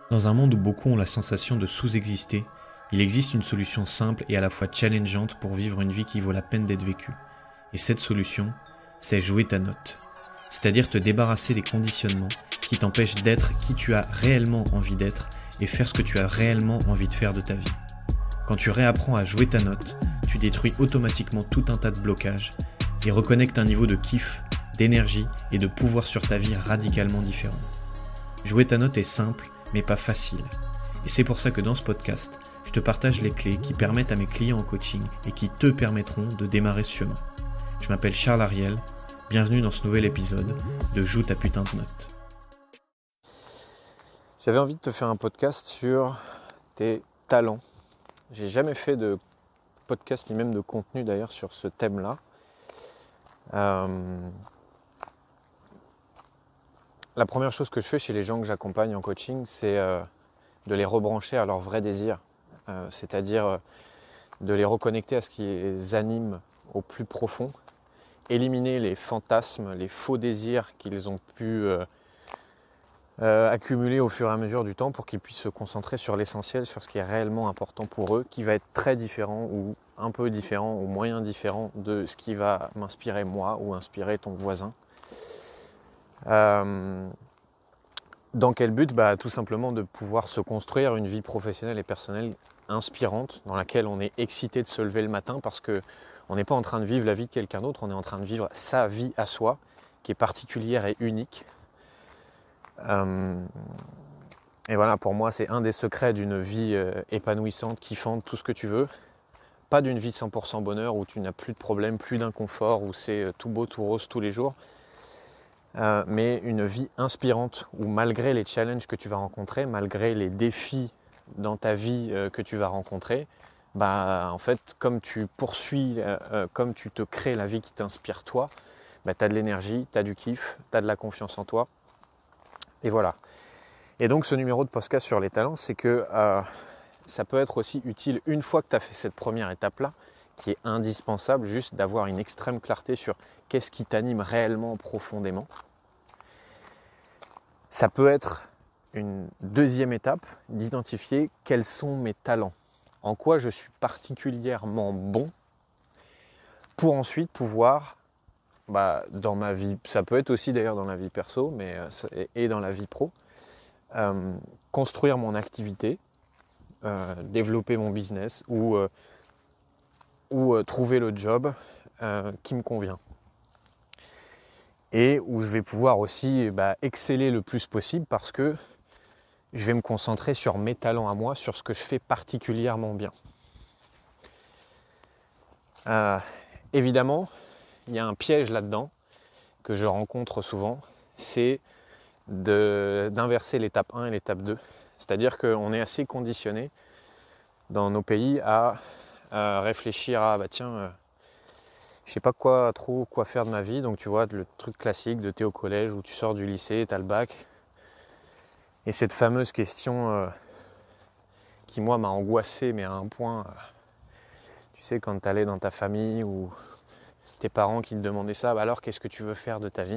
Dans un monde où beaucoup ont la sensation de sous-exister, il existe une solution simple et à la fois challengeante pour vivre une vie qui vaut la peine d'être vécue. Et cette solution, c'est jouer ta note. C'est-à-dire te débarrasser des conditionnements qui t'empêchent d'être qui tu as réellement envie d'être et faire ce que tu as réellement envie de faire de ta vie. Quand tu réapprends à jouer ta note, tu détruis automatiquement tout un tas de blocages et reconnectes un niveau de kiff, d'énergie et de pouvoir sur ta vie radicalement différent. Jouer ta note est simple, mais pas facile. Et c'est pour ça que dans ce podcast, je te partage les clés qui permettent à mes clients en coaching et qui te permettront de démarrer ce chemin. Je m'appelle Charles Ariel, bienvenue dans ce nouvel épisode de Joue ta putain de note. J'avais envie de te faire un podcast sur tes talents. J'ai jamais fait de podcast ni même de contenu d'ailleurs sur ce thème-là. La première chose que je fais chez les gens que j'accompagne en coaching, c'est de les rebrancher à leur vrai désir. C'est-à-dire de les reconnecter à ce qui les anime au plus profond, éliminer les fantasmes, les faux désirs qu'ils ont pu accumuler au fur et à mesure du temps pour qu'ils puissent se concentrer sur l'essentiel, sur ce qui est réellement important pour eux, qui va être très différent ou un peu différent ou moyen différent de ce qui va m'inspirer moi ou inspirer ton voisin. Dans quel but ? Tout simplement de pouvoir se construire une vie professionnelle et personnelle inspirante, dans laquelle on est excité de se lever le matin parce qu'on n'est pas en train de vivre la vie de quelqu'un d'autre, on est en train de vivre sa vie à soi, qui est particulière et unique. Et voilà, pour moi, c'est un des secrets d'une vie épanouissante, kiffante, tout ce que tu veux. Pas d'une vie 100% bonheur où tu n'as plus de problèmes, plus d'inconfort, où c'est tout beau, tout rose tous les jours. Mais une vie inspirante où malgré les challenges que tu vas rencontrer, malgré les défis dans ta vie que tu vas rencontrer, en fait, comme tu poursuis, comme tu te crées la vie qui t'inspire toi, tu as de l'énergie, tu as du kiff, tu as de la confiance en toi. Et voilà. Et donc ce numéro de podcast sur les talents, c'est que ça peut être aussi utile une fois que tu as fait cette première étape-là, qui est indispensable, juste d'avoir une extrême clarté sur qu'est-ce qui t'anime réellement profondément. Ça peut être une deuxième étape d'identifier quels sont mes talents, en quoi je suis particulièrement bon, pour ensuite pouvoir, dans ma vie, ça peut être aussi d'ailleurs dans la vie perso et dans la vie pro, construire mon activité, développer mon business ou trouver le job qui me convient. Et où je vais pouvoir aussi exceller le plus possible parce que je vais me concentrer sur mes talents à moi, sur ce que je fais particulièrement bien. Évidemment, il y a un piège là-dedans que je rencontre souvent, c'est d'inverser l'étape 1 et l'étape 2. C'est-à-dire qu'on est assez conditionné dans nos pays à réfléchir à je sais pas quoi faire de ma vie. Donc tu vois, le truc classique de t'es au collège où tu sors du lycée, t'as le bac. Et cette fameuse question qui moi m'a angoissé, mais à un point, tu sais, quand t'allais dans ta famille ou tes parents qui te demandaient ça, alors qu'est-ce que tu veux faire de ta vie ?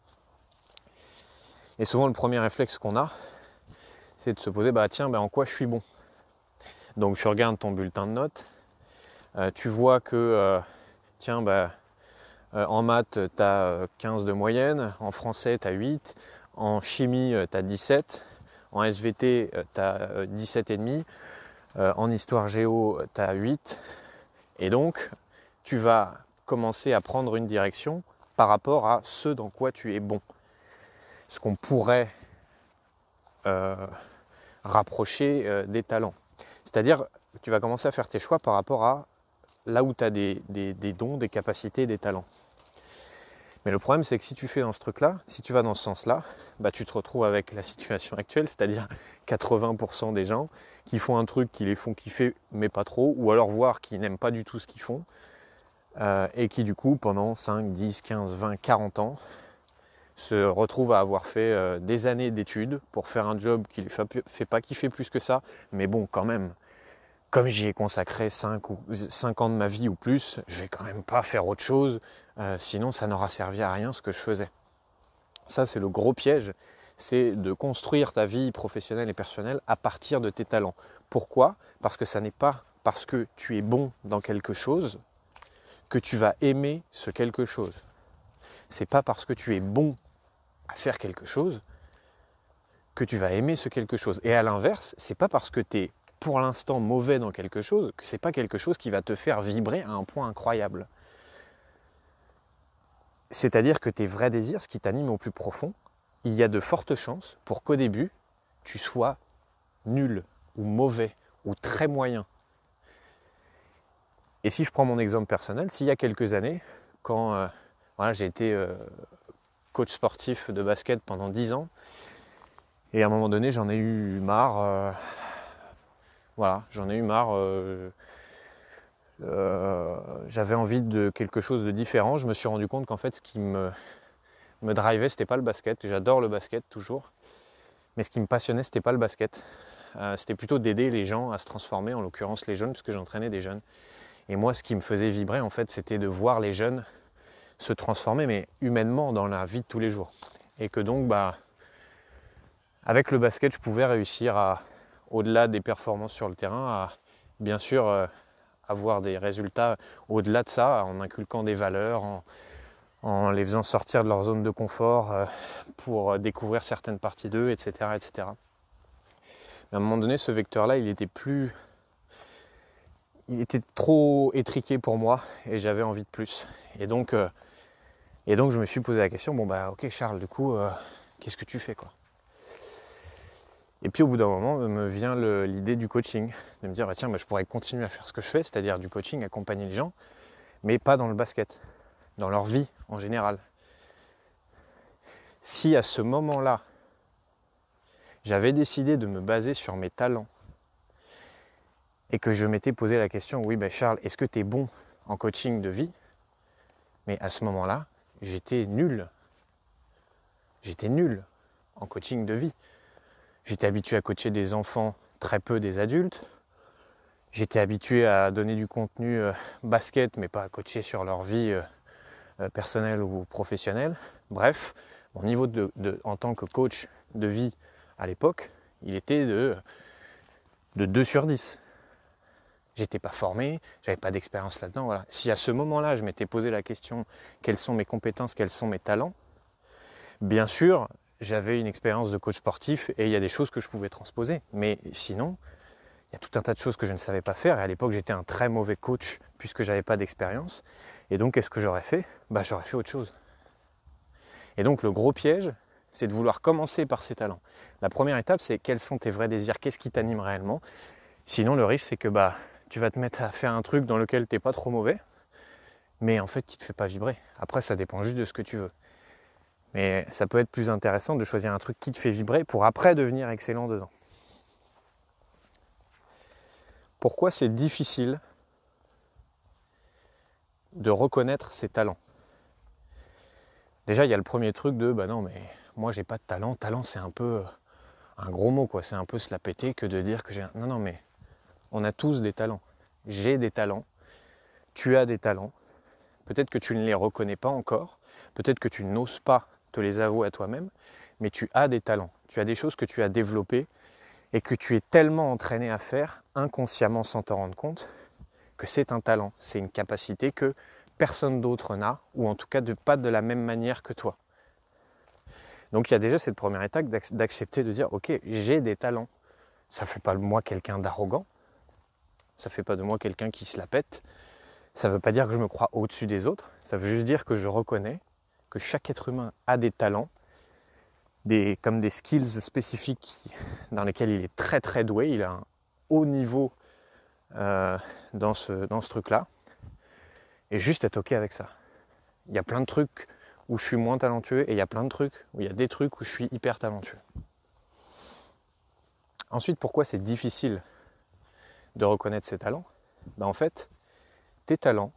Et souvent le premier réflexe qu'on a, c'est de se poser, en quoi je suis bon ? Donc tu regardes ton bulletin de notes, tu vois que en maths tu as 15 de moyenne, en français tu as 8, en chimie tu as 17, en SVT tu as 17,5, en histoire géo tu as 8, et donc tu vas commencer à prendre une direction par rapport à ce dans quoi tu es bon. Ce qu'on pourrait rapprocher des talents. C'est-à-dire que tu vas commencer à faire tes choix par rapport à là où tu as des dons, des capacités, des talents. Mais le problème, c'est que si tu fais dans ce truc-là, si tu vas dans ce sens-là, tu te retrouves avec la situation actuelle, c'est-à-dire 80% des gens qui font un truc qui les font kiffer, mais pas trop, ou alors voire qui n'aiment pas du tout ce qu'ils font, et qui du coup, pendant 5, 10, 15, 20, 40 ans, se retrouvent à avoir fait des années d'études pour faire un job qui ne les fait pas kiffer plus que ça, mais bon, quand même, comme j'y ai consacré 5 ans de ma vie ou plus, je vais quand même pas faire autre chose, sinon ça n'aura servi à rien ce que je faisais. Ça, c'est le gros piège, c'est de construire ta vie professionnelle et personnelle à partir de tes talents. Pourquoi ? Parce que ça n'est pas parce que tu es bon dans quelque chose que tu vas aimer ce quelque chose. C'est pas parce que tu es bon à faire quelque chose que tu vas aimer ce quelque chose. Et à l'inverse, c'est pas parce que tu es pour l'instant mauvais dans quelque chose que c'est pas quelque chose qui va te faire vibrer à un point incroyable. C'est-à-dire que tes vrais désirs, ce qui t'anime au plus profond, il y a de fortes chances pour qu'au début, tu sois nul ou mauvais ou très moyen. Et si je prends mon exemple personnel, s'il y a quelques années, quand j'ai été coach sportif de basket pendant 10 ans, et à un moment donné, j'en ai eu marre. J'avais envie de quelque chose de différent. Je me suis rendu compte qu'en fait, ce qui me drivait, c'était pas le basket. J'adore le basket toujours, mais ce qui me passionnait, c'était pas le basket. C'était plutôt d'aider les gens à se transformer, en l'occurrence les jeunes, puisque j'entraînais des jeunes. Et moi, ce qui me faisait vibrer, en fait, c'était de voir les jeunes se transformer, mais humainement, dans la vie de tous les jours. Et que donc, avec le basket, je pouvais réussir à, au-delà des performances sur le terrain, à bien sûr avoir des résultats au-delà de ça, en inculquant des valeurs, en les faisant sortir de leur zone de confort pour découvrir certaines parties d'eux, etc., etc. Mais à un moment donné, ce vecteur-là, il était trop étriqué pour moi et j'avais envie de plus. Et donc je me suis posé la question, ok Charles, du coup, qu'est-ce que tu fais quoi ? Et puis au bout d'un moment, me vient l'idée du coaching, de me dire je pourrais continuer à faire ce que je fais, c'est-à-dire du coaching, accompagner les gens, mais pas dans le basket, dans leur vie en général. Si à ce moment-là, j'avais décidé de me baser sur mes talents et que je m'étais posé la question, Charles, est-ce que tu es bon en coaching de vie ? Mais à ce moment-là, j'étais nul. J'étais nul en coaching de vie. J'étais habitué à coacher des enfants, très peu des adultes. J'étais habitué à donner du contenu basket, mais pas à coacher sur leur vie personnelle ou professionnelle. Bref, mon niveau en tant que coach de vie à l'époque, il était de 2 sur 10. J'étais pas formé, j'avais pas d'expérience là-dedans. Voilà. Si à ce moment-là, je m'étais posé la question, quelles sont mes compétences, quels sont mes talents ? Bien sûr, j'avais une expérience de coach sportif et il y a des choses que je pouvais transposer. Mais sinon, il y a tout un tas de choses que je ne savais pas faire. Et à l'époque, j'étais un très mauvais coach puisque je n'avais pas d'expérience. Et donc, qu'est-ce que j'aurais fait ? J'aurais fait autre chose. Et donc, le gros piège, c'est de vouloir commencer par ses talents. La première étape, c'est quels sont tes vrais désirs ? Qu'est-ce qui t'anime réellement ? Sinon, le risque, c'est que tu vas te mettre à faire un truc dans lequel tu n'es pas trop mauvais, mais en fait, qui ne te fait pas vibrer. Après, ça dépend juste de ce que tu veux. Mais ça peut être plus intéressant de choisir un truc qui te fait vibrer pour après devenir excellent dedans. Pourquoi c'est difficile de reconnaître ses talents ? Déjà, il y a le premier truc de non, mais moi j'ai pas de talent. Talent, c'est un peu un gros mot, quoi. C'est un peu se la péter que de dire que j'ai. Non, mais on a tous des talents. J'ai des talents. Tu as des talents. Peut-être que tu ne les reconnais pas encore. Peut-être que tu n'oses pas te les avouer à toi-même, mais tu as des talents. Tu as des choses que tu as développées et que tu es tellement entraîné à faire, inconsciemment sans t'en rendre compte, que c'est un talent. C'est une capacité que personne d'autre n'a, ou en tout cas pas de la même manière que toi. Donc il y a déjà cette première étape d'accepter de dire « Ok, j'ai des talents ». Ça ne fait pas de moi quelqu'un d'arrogant, ça ne fait pas de moi quelqu'un qui se la pète, ça ne veut pas dire que je me crois au-dessus des autres, ça veut juste dire que je reconnais que chaque être humain a des talents, comme des skills spécifiques dans lesquels il est très très doué, il a un haut niveau dans ce truc-là, et juste être ok avec ça. Il y a plein de trucs où je suis moins talentueux et il y a plein de trucs où il y a des trucs où je suis hyper talentueux. Ensuite, pourquoi c'est difficile de reconnaître ses talents ? En fait, tes talents,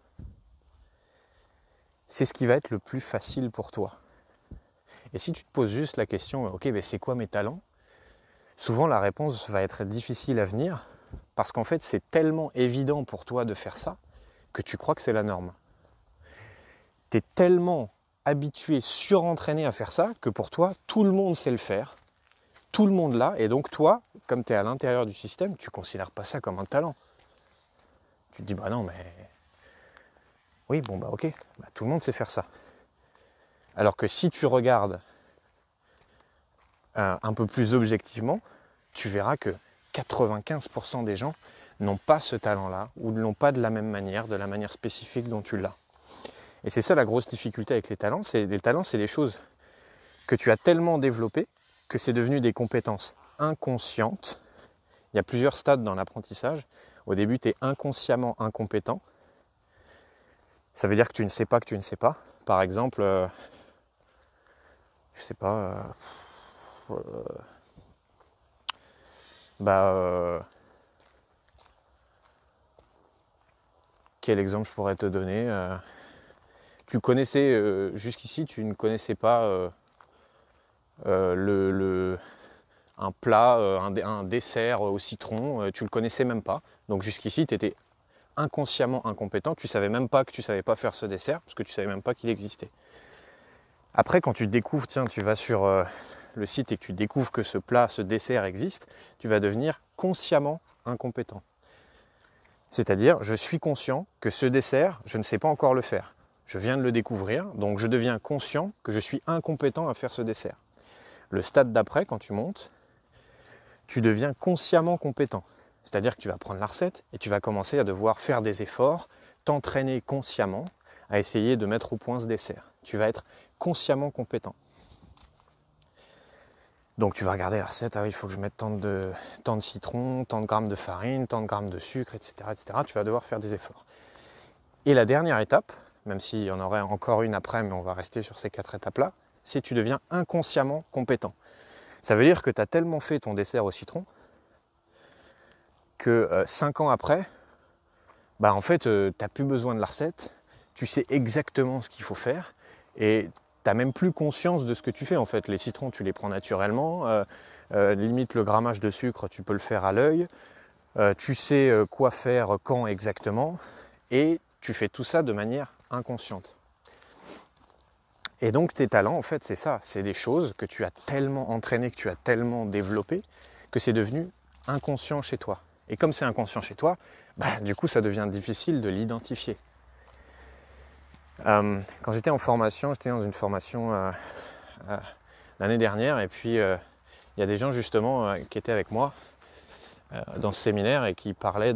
c'est ce qui va être le plus facile pour toi. Et si tu te poses juste la question, ok, c'est quoi mes talents ? Souvent la réponse va être difficile à venir parce qu'en fait c'est tellement évident pour toi de faire ça que tu crois que c'est la norme. Tu es tellement habitué, surentraîné à faire ça, que pour toi, tout le monde sait le faire, tout le monde l'a, et donc toi, comme tu es à l'intérieur du système, tu ne considères pas ça comme un talent. Tu te dis, bah non, mais... Oui, bon, bah ok, bah, tout le monde sait faire ça. Alors que si tu regardes un peu plus objectivement, tu verras que 95% des gens n'ont pas ce talent-là, ou ne l'ont pas de la même manière, de la manière spécifique dont tu l'as. Et c'est ça la grosse difficulté avec les talents, c'est des choses que tu as tellement développées que c'est devenu des compétences inconscientes. Il y a plusieurs stades dans l'apprentissage. Au début, tu es inconsciemment incompétent. Ça veut dire que tu ne sais pas que tu ne sais pas. Par exemple, je sais pas, quel exemple je pourrais te donner tu connaissais, jusqu'ici, tu ne connaissais pas un plat, un dessert au citron, tu ne le connaissais même pas. Donc jusqu'ici, tu étais inconsciemment incompétent, tu ne savais même pas que tu ne savais pas faire ce dessert, parce que tu ne savais même pas qu'il existait. Après, quand tu découvres, tiens, tu vas sur le site et que tu découvres que ce plat, ce dessert existe, tu vas devenir consciemment incompétent. C'est-à-dire, je suis conscient que ce dessert, je ne sais pas encore le faire. Je viens de le découvrir, donc je deviens conscient que je suis incompétent à faire ce dessert. Le stade d'après, quand tu montes, tu deviens consciemment compétent. C'est-à-dire que tu vas prendre la recette et tu vas commencer à devoir faire des efforts, t'entraîner consciemment à essayer de mettre au point ce dessert. Tu vas être consciemment compétent. Donc tu vas regarder la recette, ah oui, il faut que je mette tant de citron, tant de grammes de farine, tant de grammes de sucre, etc., etc. Tu vas devoir faire des efforts. Et la dernière étape, même s'il y en aurait encore une après, mais on va rester sur ces 4 étapes-là, c'est que tu deviens inconsciemment compétent. Ça veut dire que tu as tellement fait ton dessert au citron que 5 ans après, bah en fait, tu n'as plus besoin de la recette, tu sais exactement ce qu'il faut faire et tu n'as même plus conscience de ce que tu fais en fait. Les citrons, tu les prends naturellement, limite le grammage de sucre, tu peux le faire à l'œil, tu sais quoi faire quand exactement et tu fais tout ça de manière inconsciente. Et donc tes talents, en fait, c'est ça, c'est des choses que tu as tellement entraînées, que tu as tellement développées, que c'est devenu inconscient chez toi. Et comme c'est inconscient chez toi, bah, du coup, ça devient difficile de l'identifier. Quand j'étais en formation, j'étais dans une formation l'année dernière, et puis il y a des gens justement qui étaient avec moi dans ce séminaire et qui parlaient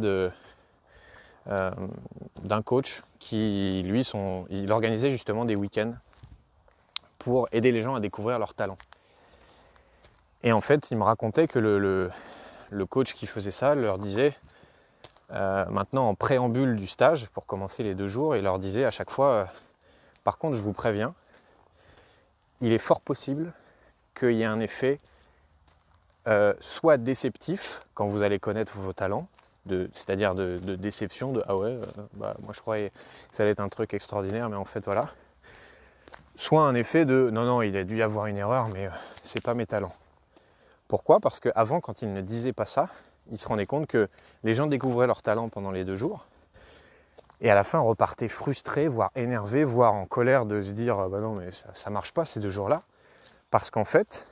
d'un coach qui, lui, il organisait justement des week-ends pour aider les gens à découvrir leurs talents. Et en fait, il me racontait que le coach qui faisait ça leur disait, maintenant en préambule du stage, pour commencer les 2 jours, il leur disait à chaque fois, par contre, je vous préviens, il est fort possible qu'il y ait un effet soit déceptif, quand vous allez connaître vos talents, c'est-à-dire de déception, de « ah ouais, moi je croyais que ça allait être un truc extraordinaire, mais en fait voilà », soit un effet de « non, non, il a dû y avoir une erreur, mais c'est pas mes talents ». Pourquoi ? Parce qu'avant, quand il ne disait pas ça, il se rendait compte que les gens découvraient leurs talents pendant les 2 jours et à la fin repartaient frustrés, voire énervés, voire en colère de se dire « bah non, mais ça marche pas ces 2 jours-là ». Parce qu'en fait,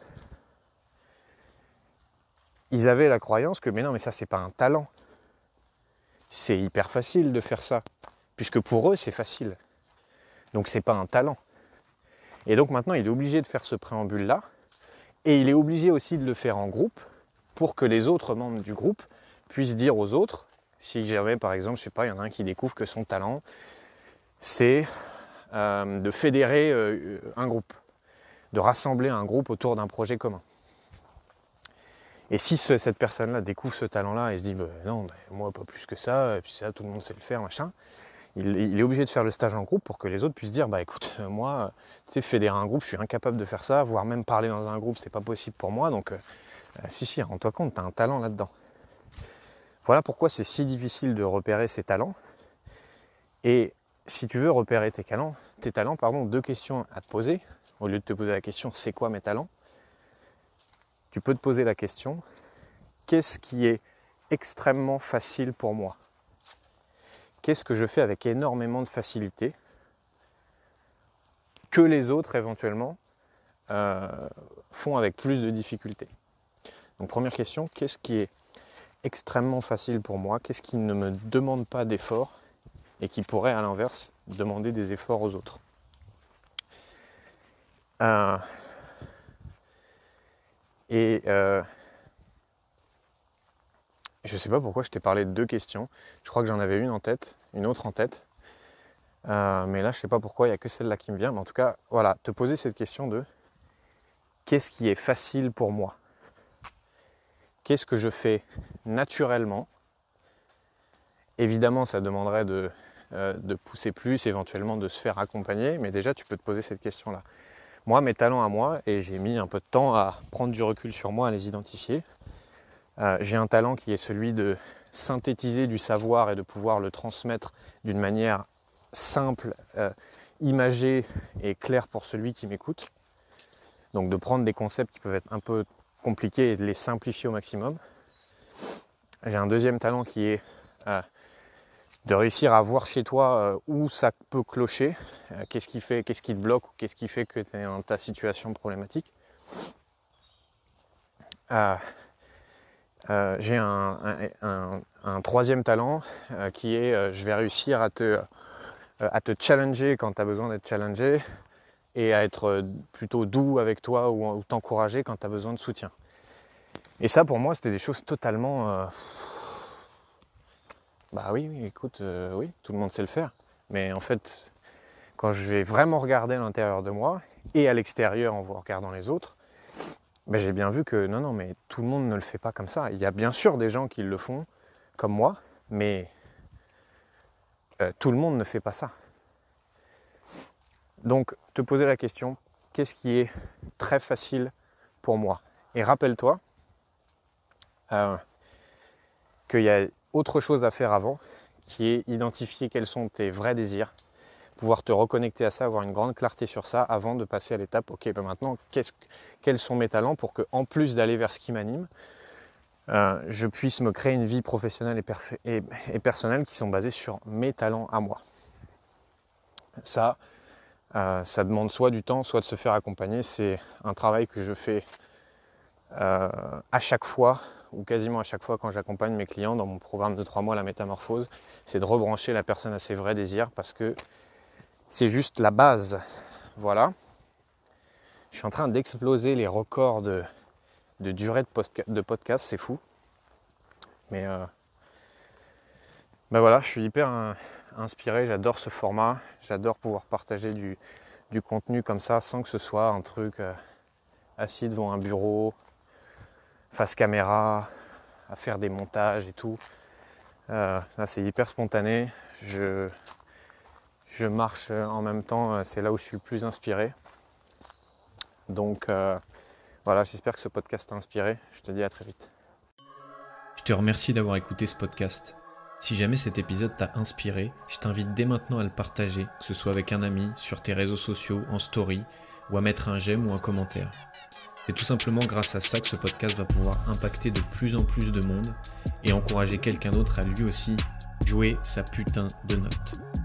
ils avaient la croyance que « mais non, mais ça, c'est pas un talent. C'est hyper facile de faire ça. » Puisque pour eux, c'est facile. Donc, c'est pas un talent. Et donc, maintenant, il est obligé de faire ce préambule-là. Et il est obligé aussi de le faire en groupe pour que les autres membres du groupe puissent dire aux autres, si jamais par exemple, je sais pas, il y en a un qui découvre que son talent, c'est de fédérer un groupe, de rassembler un groupe autour d'un projet commun. Et si cette personne-là découvre ce talent-là et se dit non, moi pas plus que ça, et puis ça, tout le monde sait le faire, machin, il est obligé de faire le stage en groupe pour que les autres puissent dire écoute, moi, tu sais, fédérer un groupe, je suis incapable de faire ça, voire même parler dans un groupe, c'est pas possible pour moi, donc si, rends-toi compte, tu as un talent là-dedans. Voilà pourquoi c'est si difficile de repérer ses talents. Et si tu veux repérer tes talents, 2 questions à te poser. Au lieu de te poser la question « c'est quoi mes talents ?», tu peux te poser la question « qu'est-ce qui est extrêmement facile pour moi ? Qu'est-ce que je fais avec énormément de facilité ? que les autres éventuellement font avec plus de difficultés. Donc première question, qu'est-ce qui est extrêmement facile pour moi? Qu'est-ce qui ne me demande pas d'effort et qui pourrait à l'inverse demander des efforts aux autres? Je sais pas pourquoi je t'ai parlé de 2 questions. Je crois que j'en avais une autre en tête. Mais là, je sais pas pourquoi, il n'y a que celle-là qui me vient. Mais en tout cas, voilà, te poser cette question de qu'est-ce qui est facile pour moi? Qu'est-ce que je fais naturellement? Évidemment, ça demanderait de pousser plus, éventuellement de se faire accompagner. Mais déjà, tu peux te poser cette question-là. Moi, mes talents à moi, et j'ai mis un peu de temps à prendre du recul sur moi, à les identifier. J'ai un talent qui est celui de synthétiser du savoir et de pouvoir le transmettre d'une manière simple, imagée et claire pour celui qui m'écoute. Donc de prendre des concepts qui peuvent être un peu compliqués et de les simplifier au maximum. J'ai un deuxième talent qui est de réussir à voir chez toi où ça peut clocher, qu'est-ce qui te bloque ou qu'est-ce qui fait que tu es dans ta situation problématique. J'ai un troisième talent qui est je vais réussir à te challenger quand tu as besoin d'être challengé et à être plutôt doux avec toi ou t'encourager quand tu as besoin de soutien. Et ça pour moi c'était des choses totalement... Bah oui, écoute, oui, tout le monde sait le faire. Mais en fait, quand je vais vraiment regarder à l'intérieur de moi et à l'extérieur en regardant les autres, ben j'ai bien vu que non, mais tout le monde ne le fait pas comme ça. Il y a bien sûr des gens qui le font comme moi, mais tout le monde ne fait pas ça. Donc, te poser la question, qu'est-ce qui est très facile pour moi? Et rappelle-toi qu'il y a autre chose à faire avant, qui est identifier quels sont tes vrais désirs, pouvoir te reconnecter à ça, avoir une grande clarté sur ça avant de passer à l'étape, ok, ben maintenant, quels sont mes talents pour que, en plus d'aller vers ce qui m'anime, je puisse me créer une vie professionnelle et personnelle qui sont basées sur mes talents à moi. Ça demande soit du temps, soit de se faire accompagner. C'est un travail que je fais à chaque fois, ou quasiment à chaque fois quand j'accompagne mes clients dans mon programme de 3 mois, la métamorphose, c'est de rebrancher la personne à ses vrais désirs parce que c'est juste la base. Voilà. Je suis en train d'exploser les records de durée de podcast, c'est fou. Mais ben voilà, je suis hyper inspiré, j'adore ce format, j'adore pouvoir partager du contenu comme ça sans que ce soit un truc assis devant un bureau, face caméra, à faire des montages et tout. Là c'est hyper spontané, je marche en même temps, c'est là où je suis le plus inspiré. Donc voilà, j'espère que ce podcast t'a inspiré, je te dis à très vite. Je te remercie d'avoir écouté ce podcast. Si jamais cet épisode t'a inspiré, je t'invite dès maintenant à le partager, que ce soit avec un ami, sur tes réseaux sociaux, en story, ou à mettre un j'aime ou un commentaire. C'est tout simplement grâce à ça que ce podcast va pouvoir impacter de plus en plus de monde et encourager quelqu'un d'autre à lui aussi jouer sa putain de note.